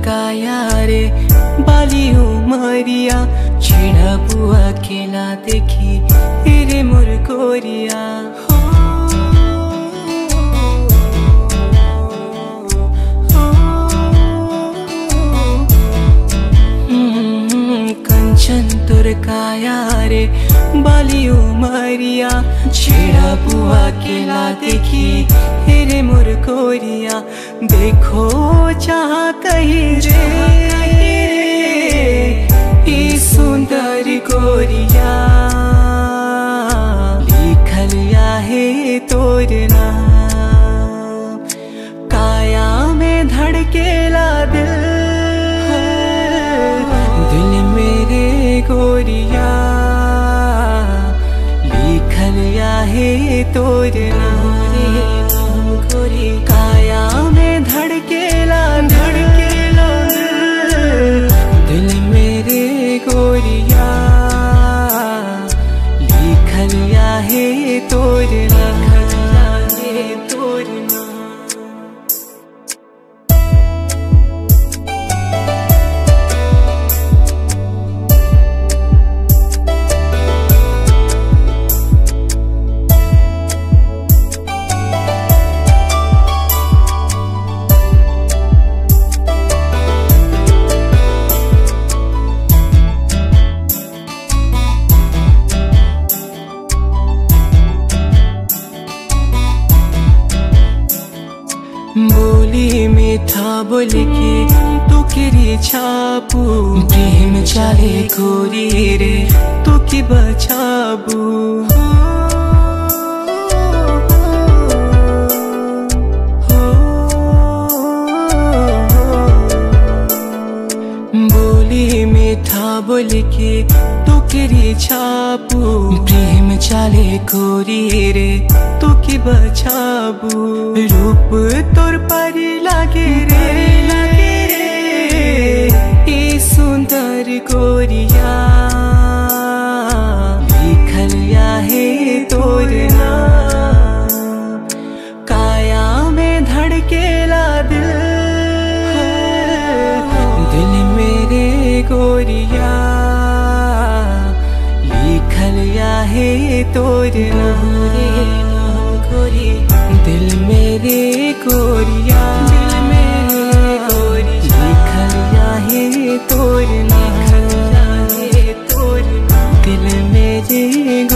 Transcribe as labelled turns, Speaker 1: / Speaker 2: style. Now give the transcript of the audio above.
Speaker 1: का यारे बाली उमरिया छेड़ा बुआ खेला देखी तेरे मोर गोरिया कंचन तुर का यारे बाली उमरिया छेड़ा बुआ केला देखी तेरे मोर गोरिया देखो चाह कहीं रे ई सुंदर गोरिया लिखल है तोर नाम काया में धड़केला दिल मेरे गोरिया लिखल है तोर नाम गोरी काया में धड़केला दिल मेरे गोरिया लिखल है तोर नाम तोर नाम। बोली मीठा बोल के तू केरी छापू प्रेम चाले गोरी रे तू की बचाबू बोली मीठा बोल के तू केरी छापू प्रेम चाले गोरी रे तू की बचाबू रूप तोर पर लागे रे ई सुंदर गोरिया लिखल है तोर नाम काया में धड़केला दिल मेरे गोरिया लिखल है तोर नाम गोरी दिल मेरे गोरिया लिखल है तोर नाम दिल मेरे